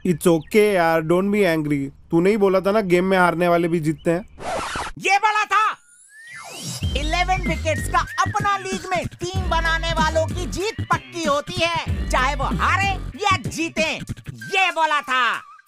It's okay यार, don't be angry. तू नहीं बोला था ना गेम में हारने वाले भी जीतते हैं? ये बोला था। 11 विकेट्स का अपना लीग में टीम बनाने वालों की जीत पक्की होती है, चाहे वो हारे या जीते। ये बोला था।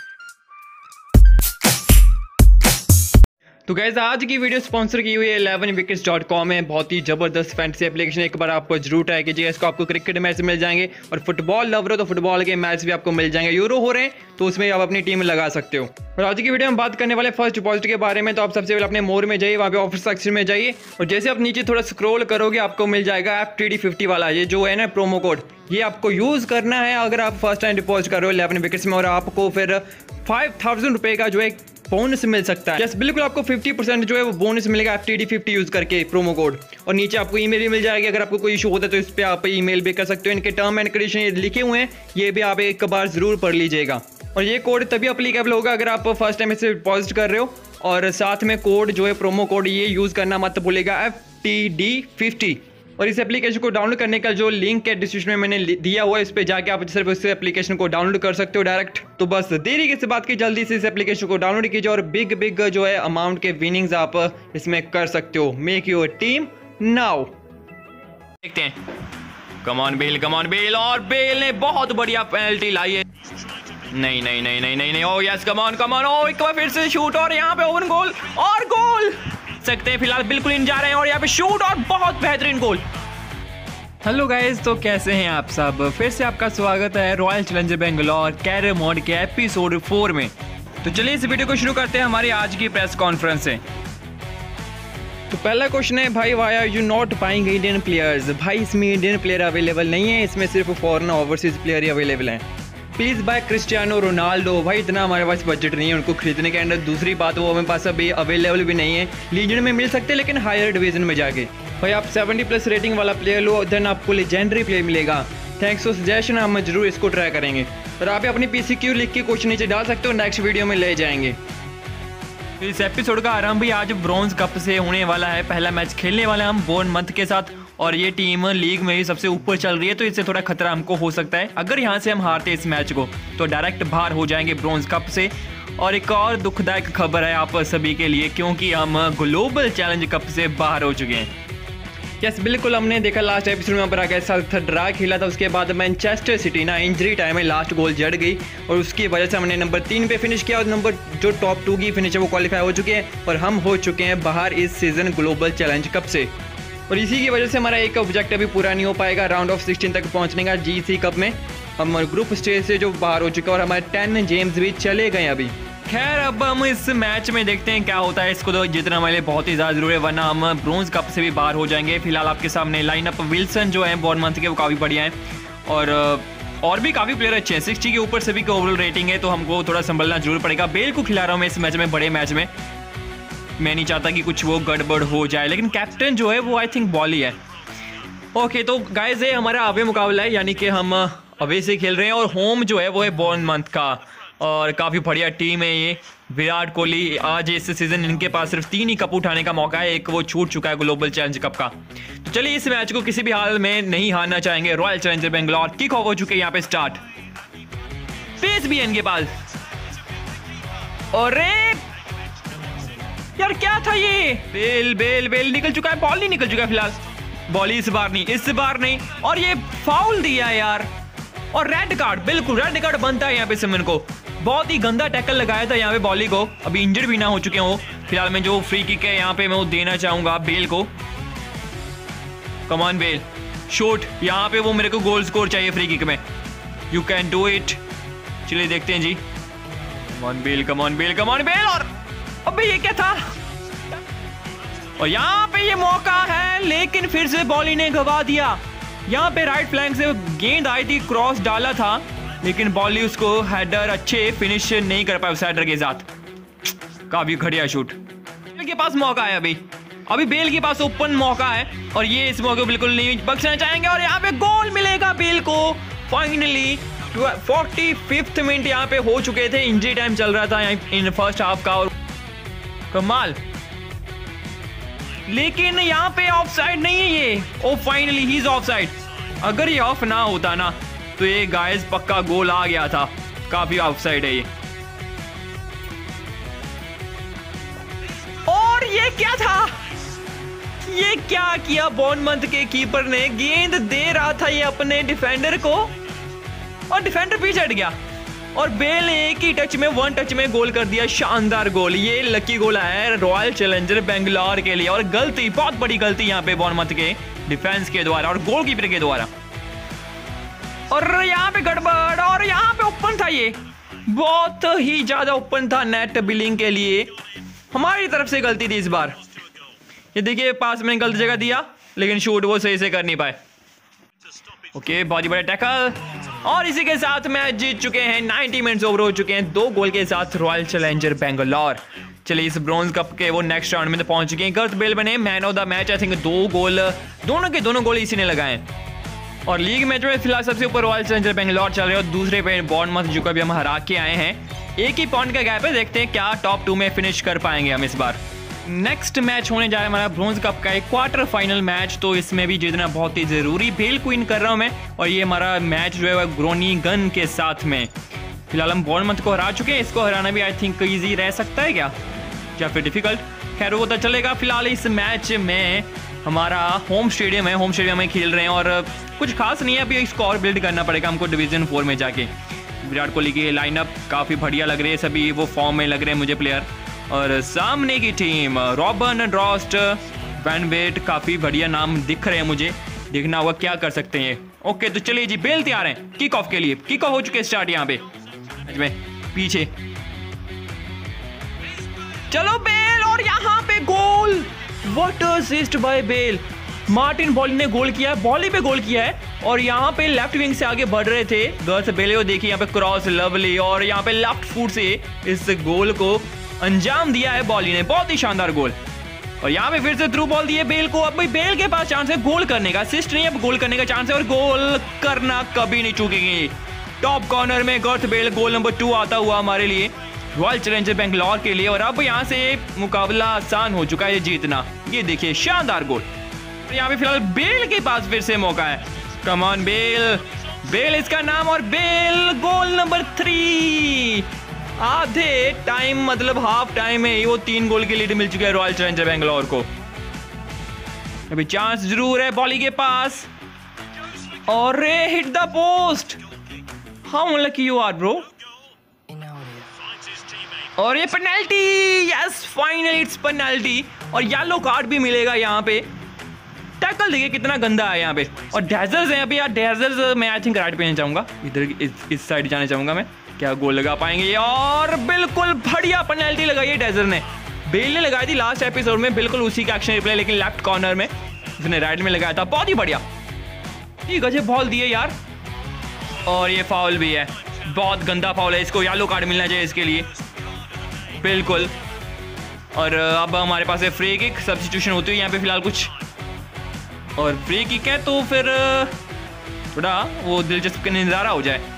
तो गाइस आज की वीडियो स्पॉन्सर की हुई है 11wickets.com है। बहुत ही जबरदस्त फैंटेसी एप्लीकेशन, एक बार आपको जरूर ट्राई कीजिएगा। इसको आपको क्रिकेट मैच मिल जाएंगे और फुटबॉल लवर हो तो फुटबॉल के मैच भी आपको मिल जाएंगे। यूरो हो रहे हैं तो उसमें आप अपनी टीम लगा सकते हो। और आज की वीडियो में बात करने वाले फर्स्ट डिपॉजिट के बारे में। तो आप सबसे पहले अपने मोर में जाइए, वहाँ पे ऑफर सेक्शन में जाइए और जैसे आप नीचे थोड़ा स्क्रॉल करोगे आपको मिल जाएगा FTD50 वाला, ये जो है ना प्रोमो कोड, ये आपको यूज़ करना है अगर आप फर्स्ट टाइम डिपॉजिट कर रहे हो 11 विकेट्स में। और आपको फिर 5000 रुपये का जो है बोनस मिल सकता है। यस बिल्कुल, आपको 50% जो है वो बोनस मिलेगा FTD50 यूज करके प्रोमो कोड। और नीचे आपको ईमेल भी मिल जाएगी, अगर आपको कोई इशू होता है तो इस पर आप ईमेल भी कर सकते हो। इनके टर्म एंड कंडीशन ये लिखे हुए हैं, ये भी आप एक बार जरूर पढ़ लीजिएगा। और ये कोड तभी अप्लीकेबल होगा अगर आप फर्स्ट टाइम इसे डिपॉजिट कर रहे हो। और साथ में कोड जो है प्रोमो कोड ये यूज करना मत भूलिएगा, FTD50। और इस एप्लीकेशन को डाउनलोड करने का जो लिंक है डिस्क्रिप्शन में मैंने दिया हुआ है, इस पे जाके आप सिर्फ उस एप्लीकेशन को डाउनलोड कर सकते हो डायरेक्ट। तो बस देरी किस बात की, जल्दी से इस एप्लीकेशन को डाउनलोड कीजिए और बिग जो है अमाउंट के विनिंग्स आप इसमें कर सकते हो। Make your team now. देखते हैं, कम ऑन बेल, और बेल ने बहुत बढ़िया पेनल्टी लाई है। नहीं, ओ यस, कम ऑन, ओ एक बार फिर से शूट और यहाँ पे ओवन गोल और गोल सकते हैं। फिलहाल बिल्कुल इन जा रहे हैं और यहाँ पे शूट और बहुत बेहतरीन गोल। हेलो गाइस, तो कैसे हैं आप सब? फिर से आपका स्वागत है Royal Challenger Bangalore career mode के एपिसोड 4 में। तो चलिए इस वीडियो को शुरू करते हैं हमारी आज की प्रेस कॉन्फ्रेंस से। तो पहला क्वेश्चन है, भाई why are you not buying Indian players? भाई इसमें इंडियन प्लेयर अवेलेबल नहीं है, इसमें सिर्फ फॉरेन ओवरसीज प्लेयर ही अवेलेबल हैं। Please buy Cristiano Ronaldo. भाई इतना हमारे पास बजट नहीं है उनको खरीदने के अंदर। दूसरी बात, वो हमारे पास अभी अवेलेबल भी नहीं है। लीजेंड में मिल सकते हैं लेकिन हायर डिवीजन में जाके। भाई आप 70+ रेटिंग वाला प्लेयर लो, देन आपको लेजेंडरी प्लेयर मिलेगा। थैंक्स फॉर सजेशन, हम जरूर इसको ट्राई करेंगे। और आप अपनी PCQ लिख के क्वेश्चन नीचे डाल सकते हो, नेक्स्ट वीडियो में ले जाएंगे। इस एपिसोड का आरंभ भी आज ब्रॉन्ज कप से होने वाला है। पहला मैच खेलने वाले हम बोर्नमथ के साथ और ये टीम लीग में ही सबसे ऊपर चल रही है, तो इससे थोड़ा खतरा हमको हो सकता है। अगर यहाँ से हम हारते इस मैच को तो डायरेक्ट बाहर हो जाएंगे ब्रॉन्ज कप से। और एक और दुखदायक खबर है आप सभी के लिए, क्योंकि हम ग्लोबल चैलेंज कप से बाहर हो चुके हैं। यस बिल्कुल, हमने देखा लास्ट एपिसोड में पर आगे साथ ड्रा खेला था, उसके बाद मैनचेस्टर सिटी ना इंजरी टाइम में लास्ट गोल जड़ गई और उसकी वजह से हमने नंबर 3 पे फिनिश किया और नंबर जो टॉप 2 की फिनिश है वो क्वालिफाई हो चुके हैं और हम हो चुके हैं बाहर इस सीजन ग्लोबल चैलेंज कप से। और इसी की वजह से हमारा एक ऑब्जेक्टिव भी पूरा नहीं हो पाएगा राउंड ऑफ 16 तक पहुंचने का। GC कप में हम ग्रुप स्टेज से जो बाहर हो चुके हैं और हमारे 10 गेम्स भी चले गए अभी। खैर अब हम इस मैच में देखते हैं क्या होता है। इसको तो जीतना हमारे लिए बहुत ही ज़्यादा जरूरी है, वरना हम ब्रॉन्ज कप से भी बाहर हो जाएंगे। फिलहाल आपके सामने लाइनअप विल्सन जो है बोर्नमथ के, वो काफ़ी बढ़िया है और भी काफ़ी प्लेयर अच्छे हैं। 60 के ऊपर सभी की ओवरऑल रेटिंग है, तो हमको थोड़ा संभलना जरूर पड़ेगा। बेल को खिला रहा हूँ मैं इस मैच में, बड़े मैच में। मैं नहीं चाहता कि कुछ वो गड़बड़ हो जाए, लेकिन कैप्टन जो है वो आई थिंक बॉली है। ओके तो गाइस ये हमारा अवे मुकाबला है, यानी कि हम अवे से खेल रहे हैं और होम जो है वो है बोर्नमथ का। और काफ़ी बढ़िया टीम है ये। विराट कोहली आज इस सीज़न इनके पास सिर्फ 3 ही कप उठाने का मौका है, एक वो छूट चुका है ग्लोबल चैलेंज कप का। तो चलिए इस मैच को किसी भी हाल में नहीं हारना चाहेंगे। Royal Challenger Bangalore kick off हो चुके हैं यहाँ पे स्टार्ट। पेस भी है इनके पास। और यार क्या था ये? बेल निकल चुका है, बॉल नहीं निकल चुका है फिलहाल। बॉल इस बार नहीं और ये फाउल दिया यार। और रेड कार्ड, बिल्कुल रेड कार्ड बनता है यहाँ पे सिमन को। बहुत ही गंदा टैकल लगाया था यहाँ पे बॉली को। अभी इंजर्ड भी ना हो चुके हो। फिलहाल मैं जो फ्री किक है यहाँ पे मैं वो देना चाहूंगा बेल को। Come on Bale, shot. यहाँ पे वो मेरे को गोल स्कोर चाहिए फ्री किक में। You can do it. चलिए देखते हैं जी। कम ऑन बेल। और अबे ये क्या था? और यहाँ पे ये मौका है, लेकिन फिर से बॉली ने गवा दिया। यहाँ पे राइट फ्लैंक से गेंद आई थी, क्रॉस डाला था, लेकिन बॉली उसको हेडर अच्छे फिनिश नहीं कर पाया उस हेडर के साथ। काफी घटिया शूट। बेल के पास मौका है अभी बेल के पास ओपन मौका है और ये इस मौके को बिल्कुल नहीं बख्शना चाहेंगे और यहाँ पे गोल मिलेगा बेल को फाइनली। 45th मिनट यहाँ पे हो चुके थे, इंजरी टाइम चल रहा था इन फर्स्ट हाफ का। और कमाल, लेकिन यहाँ पे ऑफसाइड नहीं है ये। Oh finally he is offside. अगर ये ऑफ ना होता ना तो ये गाइस पक्का गोल आ गया था। काफी आउटसाइड है ये। और ये क्या था, ये क्या किया बॉर्नमथ के कीपर ने, गेंद दे रहा था ये अपने डिफेंडर को और डिफेंडर पीछे हट गया और बेल ने एक ही टच में, वन टच में गोल कर दिया। शानदार गोल, ये लकी गोल आया है रॉयल चैलेंजर बेंगलोर के लिए। और गलती, बहुत बड़ी गलती यहाँ पे बॉर्नमथ के डिफेंस के द्वारा और गोलकीपर के द्वारा। और यहाँ पे गड़बड़, और यहाँ पे ओपन था, ये बहुत ही ज्यादा ओपन था नेट बिलिंग के लिए। हमारी तरफ से गलती थी इस बार। ये देखिए पास में गलत जगह दिया, लेकिन शूट वो सही से कर नहीं पाए। ओके, बहुत ही बड़ा टैकल, और इसी के साथ मैच जीत चुके हैं। 90 मिनट्स ओवर हो चुके हैं 2 गोल के साथ रॉयल चैलेंजर बेंगलोर। चलिए इस ब्रॉन्ज कप के वो नेक्स्ट राउंड में तो पहुंच चुके हैं। गर्थ बेल बने man of the match. I think 2 goal, दोनों गोल इसी ने लगाए। और लीग मैच में फिलहाल सबसे ऊपर रॉयल चैलेंजर बेंगलोर चल रहे हैं और दूसरे पे बॉर्नमथ, जो कभी हम हरा के आए हैं। एक ही पॉइंट का गैप है, देखते हैं क्या टॉप 2 में फिनिश कर पाएंगे हम इस बार। नेक्स्ट मैच होने जा रहा है हमारा ब्रॉन्ज कप का एक क्वार्टर फाइनल मैच, तो इसमें भी जीतना बहुत ही जरूरी। बेल क्वीन कर रहा हूं मैं, और ये हमारा मैच जो है वो ग्रोनिगन के साथ में। फिलहाल हम बॉर्नमथ को हरा चुके हैं, इसको हराना भी आई थिंक इजी रह सकता है क्या, या फिर डिफिकल्ट, खैर वो तो चलेगा। फिलहाल इस मैच में हमारा होम स्टेडियम है, होम स्टेडियम में खेल रहे हैं और कुछ खास नहीं है। अभी स्कोर बिल्ड करना पड़ेगा हमको डिवीजन 4 में जाके। विराट कोहली की लाइनअप काफ़ी बढ़िया लग रही है, सभी वो फॉर्म में लग रहे हैं मुझे प्लेयर। और सामने की टीम रॉबर्न ड्रॉस्ट, वैन वेट, काफ़ी बढ़िया नाम दिख रहे हैं मुझे। देखना होगा क्या कर सकते हैं। ओके तो चलिए जी, बेल तैयार हैं किक ऑफ के लिए। किक ऑफ हो चुके स्टार्ट यहाँ पे में पीछे। चलो बेल, और यहाँ पे goal, what assist by Bale. Martin बॉली ने गोल किया है, बॉली पे गोल किया है, और यहाँ पे लेफ्ट विंग से आगे बढ़ रहे थे गर्थ बेल। देखिए यहाँ पे क्रॉस लवली, और यहाँ पे लेफ्ट फुट से इस गोल को अंजाम दिया है बॉली ने, बहुत ही शानदार गोल। और यहाँ पे फिर से थ्रू बॉल दिए बेल को। अब भाई बेल के पास चांस है गोल करने का, असिस्ट नहीं, अब गोल करने का चांस है, और गोल करना कभी नहीं चूकेंगे। टॉप कॉर्नर में गर्थ बेल, गोल नंबर 2 आता हुआ हमारे लिए रॉयल चैलेंजर बेंगलोर के लिए। और अब यहाँ से मुकाबला आसान हो चुका है जीतना। ये देखिए शानदार गोल। यहाँ पे फिलहाल बेल के पास फिर से मौका है, कम ऑन बेल, बेल इसका नाम, और बेल गोल नंबर 3। आधे टाइम मतलब हाफ टाइम में वो 3 गोल की लीड मिल चुकी है रॉयल चैलेंजर बेंगलोर को। अभी चांस जरूर है बॉली के पास, और hit the post. How lucky you are bro. और ये penalty, yes finally it's penalty, और येलो कार्ड भी मिलेगा यहाँ पे। टैकल देखिए कितना गंदा है यहाँ पे। और डेजर्स हैं अभी यार, डेजर्स मैं आई थिंक राइट पे जाऊंगा, इधर इस साइड जाने चाहूंगा मैं। क्या गोल लगा पाएंगे, और बिल्कुल बढ़िया पेनल्टी लगाई है डेजर ने। बेल ने लगाई थी लास्ट एपिसोड में, बिल्कुल उसी का एक्शन रिप्ले, लेकिन लेफ्ट कॉर्नर में उसने राइट में लगाया था, बहुत ही बढ़िया। ठीक है, बॉल दिए यार, और ये फाउल भी है, बहुत गंदा फाउल है, इसको येलो कार्ड मिलना चाहिए इसके लिए बिल्कुल। और अब हमारे पास है फ्री किक, सब्स्टिट्यूशन होती है यहाँ पे फिलहाल कुछ, और फ्री किक है तो फिर थोड़ा वो दिलचस्प का नजारा हो जाए।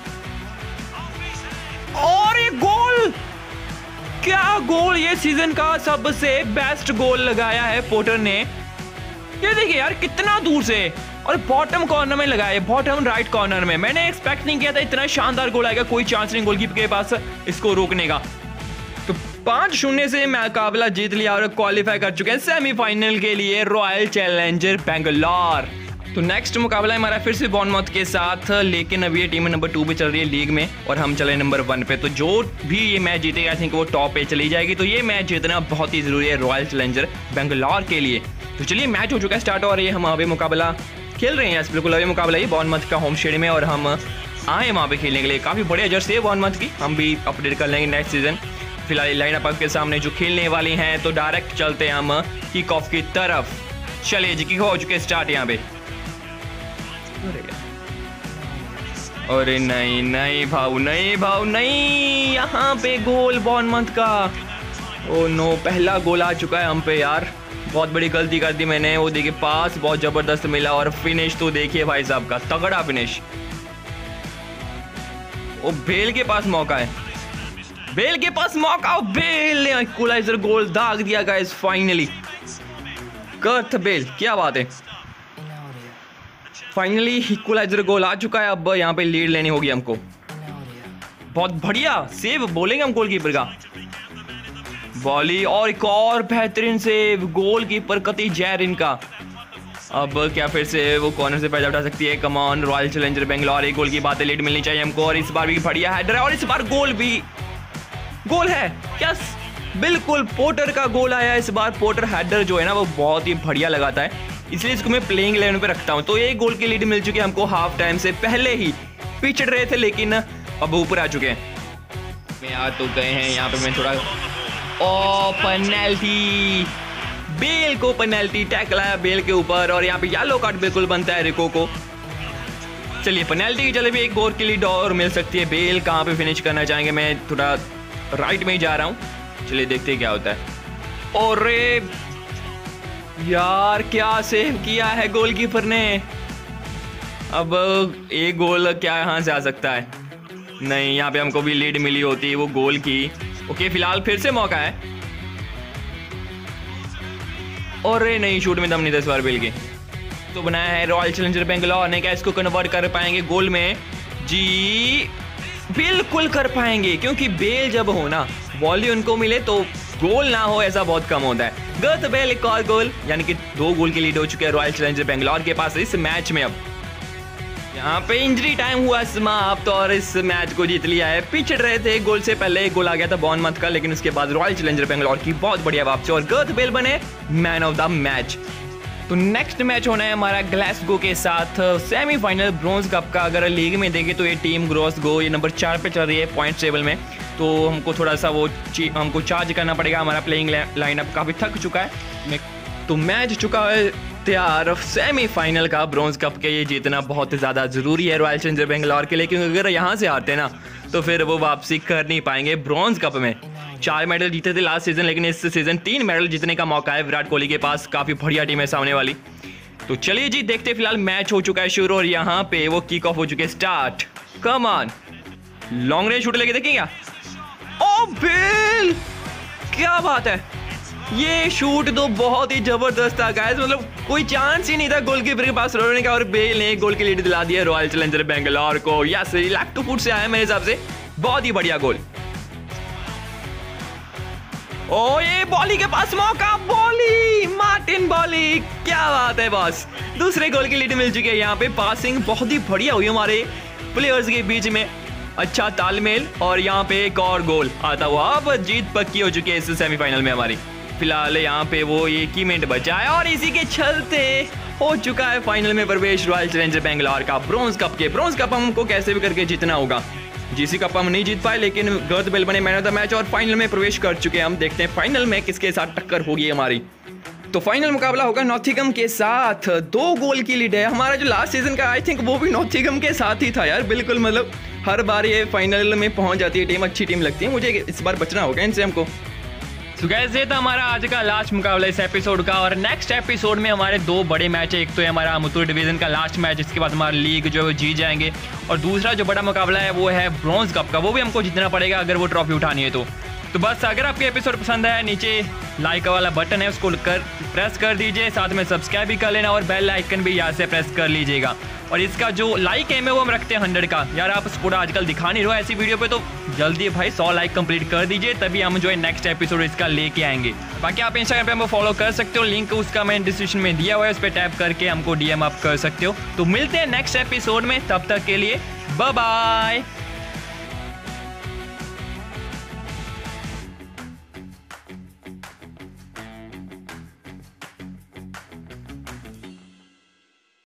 और ये गोल, क्या गोल, ये सीजन का सबसे बेस्ट गोल लगाया है पोर्टर ने। ये देखिए यार कितना दूर से, और बॉटम कॉर्नर में लगाया है, बॉटम राइट कॉर्नर में। मैंने एक्सपेक्ट नहीं किया था इतना शानदार गोल आएगा, कोई चांस नहीं गोलकीपर के पास इसको रोकने का। तो 5-0 से मुकाबला जीत लिया और क्वालिफाई कर चुके हैं सेमीफाइनल के लिए रॉयल चैलेंजर बेंगलोर। तो नेक्स्ट मुकाबला है हमारा फिर से बॉर्नमथ के साथ, लेकिन अभी ये टीम नंबर 2 पे चल रही है लीग में, और हम चले नंबर 1 पे। तो जो भी ये मैच जीतेगा आई थिंक वो टॉप पे चली जाएगी। तो ये मैच जीतना बहुत ही जरूरी है रॉयल चैलेंजर बेंगलोर के लिए। तो चलिए मैच हो चुका है स्टार्ट, और ये हम अभी मुकाबला खेल रहे हैं। बिल्कुल अभी मुकाबला ये बॉर्नमथ का होम स्टेडियम में, और हम आए वहाँ पे खेलने के लिए। काफ़ी बढ़िया जर्सी है बॉर्नमथ की, हम भी अपडेट कर लेंगे नेक्स्ट सीजन। फिलहाल लाइन अप के सामने जो खेलने वाली हैं, तो डायरेक्ट चलते हैं हम किक ऑफ की तरफ। चलिए जी, किक हो चुके स्टार्ट यहाँ पे। अरे नहीं नहीं भाऊ, नहीं भाऊ, नहीं, यहाँ पे गोल बॉर्नमथ का। ओ नो, पहला गोल आ चुका है हम पे यार, बहुत बड़ी गलती कर दी मैंने। वो देखिए पास बहुत जबरदस्त मिला, और फिनिश तो देखिए भाई साहब का, तगड़ा फिनिश। ओ बेल के पास मौका है, बेल के पास मौका, बेल ने इक्वलाइजर गोल दाग दिया गाइस फाइनली। गर्थ बेल, क्या बात है, फाइनली इक्वलाइजर गोल आ चुका है। अब यहाँ पे लीड लेनी होगी हमको। बहुत बढ़िया सेव बोलेंगे हम गोलकीपर का। वॉली और एक और बेहतरीन सेव, गोलकीपर कति जैर इनका। अब क्या फिर से वो कॉर्नर से पैसा उठा सकती है। Come on Royal Challenger Bangalore, एक गोल की बात है, लीड मिलनी चाहिए हमको। और इस बार भी बढ़िया हेडर है और इस बार गोल भी, गोल है। यस, बिल्कुल पोर्टर का गोल आया इस बार। पोर्टर हेडर जो है ना वो बहुत ही बढ़िया लगाता है, इसलिए इसको मैं प्लेइंग 11 पे रखता हूँ। तो एक गोल की लीड मिल चुकी है हमको हाफ टाइम से पहले ही। पीछे रहे थे लेकिन अब ऊपर आ चुके हैं। मैं आ तो गए हैं यहाँ पे। मैं थोड़ा पेनल्टी, बेल को पेनल्टी टैकल आया बेल के ऊपर और यहाँ पे येलो कार्ड बिल्कुल बनता है रिको को। चलिए पेनल्टी की चले भी एक गोल की लीड और मिल सकती है। बेल कहाँ पे फिनिश करना चाहेंगे, मैं थोड़ा राइट में ही जा रहा हूँ। चलिए देखते हैं क्या होता है। और यार क्या सेव किया है गोलकीपर ने। अब एक गोल क्या यहाँ से आ सकता है? नहीं, यहाँ पे हमको भी लीड मिली होती वो गोल की। ओके, फिलहाल फिर से मौका है। और नहीं, शूट में दम नहीं था इस बार बेल के। तो बनाया है रॉयल चैलेंजर बेंगलोर ने, क्या इसको कन्वर्ट कर पाएंगे गोल में? जी बिल्कुल कर पाएंगे, क्योंकि बेल जब हो ना वॉली उनको मिले तो गोल ना हो ऐसा बहुत कम होता है। गर्थ बेल एक और गोल, यानी कि 2 गोल की लीड हो चुके हैं रॉयल चैलेंजर बेंगलोर के पास इस मैच में। अब यहाँ पे इंजरी टाइम हुआ समाप्त और इस मैच को जीत लिया है। पीछे रहे थे एक गोल से पहले, एक गोल आ गया था बॉर्नमथ का, लेकिन उसके बाद रॉयल चैलेंजर बेंगलोर की बहुत बढ़िया वापसी और गर्थ बेल बने मैन ऑफ द मैच। तो नेक्स्ट मैच होना है हमारा ग्लासगो के साथ सेमीफाइनल ब्रॉन्ज कप का। अगर लीग में देखें तो ये टीम ग्लासगो ये नंबर 4 पे चल रही है पॉइंट टेबल में। तो हमको थोड़ा सा वो हमको चार्ज करना पड़ेगा। हमारा प्लेइंग लाइनअप काफ़ी थक चुका है। तो मैच चुका है तैयार सेमीफाइनल का ब्रॉन्ज कप के। ये जीतना बहुत ज़्यादा ज़रूरी है रॉयल चैलेंजर बेंगलोर के लिए, क्योंकि अगर यहाँ से हारते ना तो फिर वो वापसी कर नहीं पाएंगे ब्रॉन्ज कप में। 4 मेडल जीते थे लास्ट सीजन, लेकिन इस सीजन 3 मेडल जीतने का मौका है विराट कोहली के पास। काफ़ी बढ़िया टीम है सामने वाली। तो चलिए जी देखते, फिलहाल मैच हो चुका है शुरू और यहाँ पे वो किक ऑफ हो चुके हैं। Start, come on, long range shoot लेके देखें क्या? ओ बेल, क्या बात है। ये शूट तो बहुत ही जबरदस्त था गाइस, मतलब कोई चांस ही नहीं था गोलकीपर के पास रोने का और बेल ने गोल की लीड दिला दिया रॉयल चैलेंजर बेंगलोर को। यस, लेफ्ट टू फुट से आया मेरे हिसाब से, बहुत ही बढ़िया गोल। ओ ये बॉली के पास मौका, बॉली, मार्टिन बॉली, क्या बात है बॉस। दूसरे गोल की लीड मिल चुकी है। यहाँ पे पासिंग बहुत ही बढ़िया हुई हमारे प्लेयर्स के बीच में, अच्छा तालमेल और यहाँ पे एक और गोल आता हुआ। अब जीत पक्की हो चुकी है इस सेमीफाइनल में हमारी। फिलहाल यहाँ पे वो एक ही मिनट बचा है और इसी के चलते हो चुका है फाइनल में प्रवेश रॉयल चैलेंजर बेंगलोर का ब्रॉन्ज कप के। ब्रॉन्ज कप हमको कैसे भी करके जीतना होगा। जीसी कप हम नहीं जीत पाए, लेकिन गर्थ बेल बने मैन ऑफ द मैच और फाइनल में प्रवेश कर चुके हैं। हम देखते हैं फाइनल में किसके साथ टक्कर होगी हमारी। तो फाइनल मुकाबला होगा नॉटिंघम के साथ। 2 गोल की लीड है। हमारा जो लास्ट सीजन का आई थिंक वो भी नॉटिंघम के साथ ही था यार। बिल्कुल, मतलब हर बार ये फाइनल में पहुंच जाती है टीम, अच्छी टीम लगती है। मुझे इस बार बचना होगा इनसे हमको। तो गाइस ये था हमारा आज का लास्ट मुकाबला इस एपिसोड का। और नेक्स्ट एपिसोड में हमारे 2 बड़े मैच है। एक तो है हमारा मुथुर डिवीजन का लास्ट मैच, इसके बाद हमारा लीग जो है वो जीत जाएंगे। और दूसरा जो बड़ा मुकाबला है वो है ब्रॉन्ज कप का, वो भी हमको जीतना पड़ेगा अगर वो ट्रॉफी उठानी है तो। बस अगर आपके एपिसोड पसंद आया, नीचे लाइक वाला बटन है उसको प्रेस कर दीजिए, साथ में सब्सक्राइब भी कर लेना और बेल आइकन भी यहाँ से प्रेस कर लीजिएगा। और इसका जो लाइक एम है वो हम रखते हैं 100 का। यार आप सपोर्ट आजकल दिखा नहीं रहे हो ऐसी वीडियो पे, तो जल्दी भाई 100 लाइक कंप्लीट कर दीजिए, तभी हम जो है नेक्स्ट एपिसोड इसका लेके आएंगे। बाकी आप इंस्टाग्राम पे हमको फॉलो कर सकते हो, लिंक उसका मैंने डिस्क्रिप्शन में दिया हुआ है, उस पर टैप करके हमको DM आप कर सकते हो। तो मिलते हैं नेक्स्ट एपिसोड में, तब तक के लिए बाय बाय।